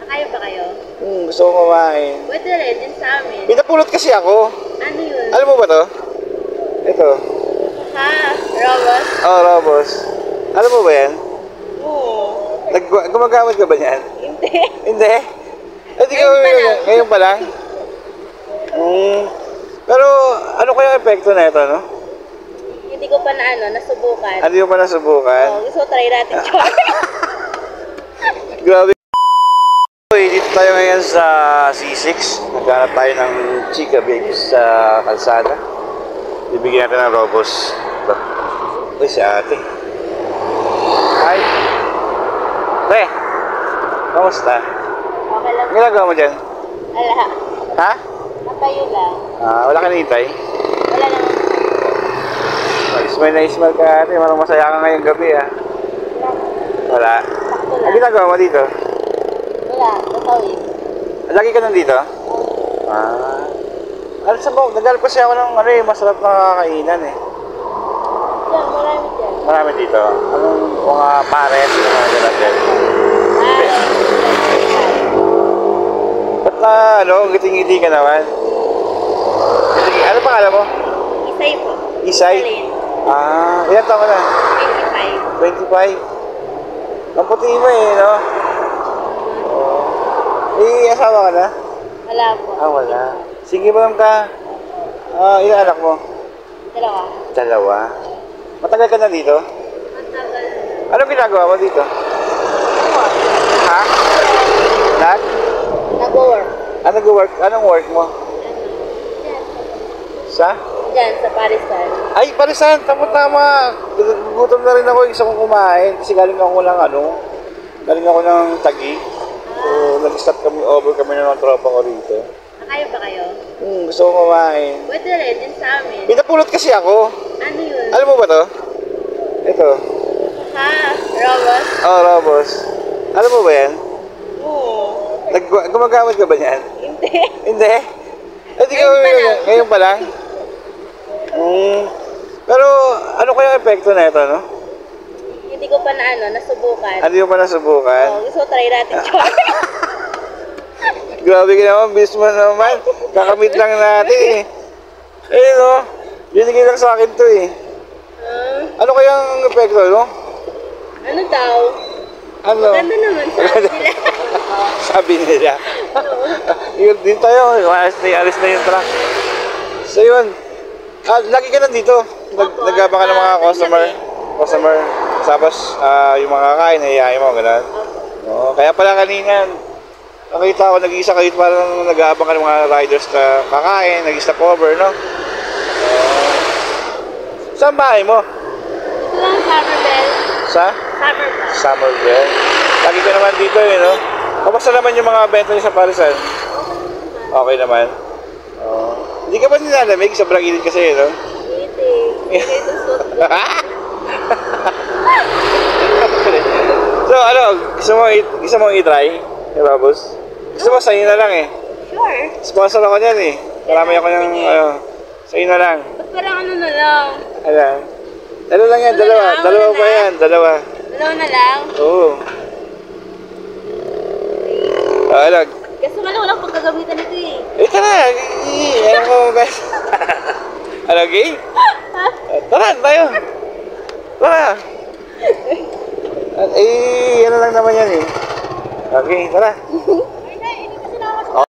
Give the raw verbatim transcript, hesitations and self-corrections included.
Kaya ba kayo? Hmm, gusto ko kumain. Pwede rin, din sa amin. Pinapulot kasi ako. Ano yun? Alam mo ba to? Ito. Ha? Robos? Oh, Robos. Alam mo ba yan? Oo. Nag gumagamit ka ba niyan? Hindi. Hindi? Eh, di ka Ngayon pa lang. Ngayon pa lang? Hmm. Pero, ano kaya epekto na ito, no? Hindi ko pa na ano, nasubukan. Ano yung pa nasubukan? Oo, gusto ko try natin. Grabe. Dito tayo ngayon sa C six. Naghanap tayo ng Chika Babes sa kalsada. Bibigyan natin ng Robos. Uy, si ate. Hi. Pre, kamusta? Okay lang. Ang ginagawa mo dyan? Ala. Ha? Natayo lang. Ah, wala ka nahintay? Wala naman. Smile na smile ka ate. Marang masaya ka ngayong gabi ah. Wala. Sakto Ang lang. ginagawa mo dito? Wala, natawid. Lagi ka nandito? Ah. Ano sa bawang? Nagdalap kasi ako ng ano eh, masarap na kakainan eh. Diyan, marami dyan. Marami dito. Anong mga pares na mga dala dyan? Ah, Ba't na ano, ngiti-ngiti ka naman? Ngiti ano pangalan mo? Isay po. Isay? Alin? Ah, ilan taon ka na? twenty-five. twenty-five? Ang puti mo eh, no? Oo. Eh, asawa ka na? Wala po. Ah, wala. Sige ba ka? Ah, ilan anak mo? Dalawa. Dalawa. Matagal ka na dito? Matagal. Anong ginagawa mo dito? Ha? Nag? Nag-work. Ano nag-work? Anong work mo? Diyan. Sa? Diyan, sa Parisan. Ay, parisan, tama-tama. Gutom na rin ako, isa kong kumain. Kasi galing ako ng ano, galing ako ng Taguig. So, nag-stop kami, over kami na ng tropa ko rito. Kaya ba kayo? Hmm, gusto ko kumain. Pwede rin, din sa amin. Pinapulot kasi ako. Ano yun? Alam mo ba to? Ito. Ha? Robos? Oh, Robos. Alam mo ba yan? Oo. Nag gumagamit ka ba niyan? Hindi. Hindi? Eh, di ka Ngayon pa lang. Ngayon pa lang? Hmm. Pero, ano kaya epekto na ito, no? Hindi ko pa na ano, nasubukan. Ano yung pa nasubukan? Oo, gusto ko try natin. Grabe ka naman, bis mo naman. Kakamit lang natin eh. Eh, no? Binigay lang sa akin to eh. Ah, Ano kayang epekto, no? ano daw? Ano? Maganda naman sa nila. Sabi nila. Yun din tayo. Alis na, alis na yung truck. So yun. Ah, lagi ka nandito. Nag, Opo. nagaba ka ng mga Ah, customer. gabi. Customer. Tapos, ah, yung mga kain, nahihayin mo, gano'n. Oo, kaya pala kanina, nakita ko, nag-iisa kayo, parang nag-aabang ka ng mga riders na kakain, nag-stop over, no? Uh, saan bahay mo? Ito lang, Summerbell. Sa? Summerbell. Summerville. Lagi ka naman dito, eh, no? Kamusta naman yung mga benta niyo sa Parisan? Okay naman. Oo. Hindi ka ba nilalamig? Sobrang init kasi, eh, no? Hindi. Hindi ito suit ko. So, ano? Gusto mo, i- gusto mo i-try? Eh, Babos? Gusto mo, sa'yo na lang, eh. Sure. Sponsor ako niyan, eh. Marami ako ng, ano, sa'yo na lang. Ba't parang ano na lang? Alam. Ano lang yan, Ano dalawa. lang, Dalawa ano pa na? yan, dalawa. Dalawa na lang? Oo. Ah, alag. Kasi wala walang pagkagamitan nito eh. Eh, tara. Eh, ano ko, guys? Alag, eh? Tara, tayo. Tara. At, eh, ano lang naman yan, eh. Okay, tara.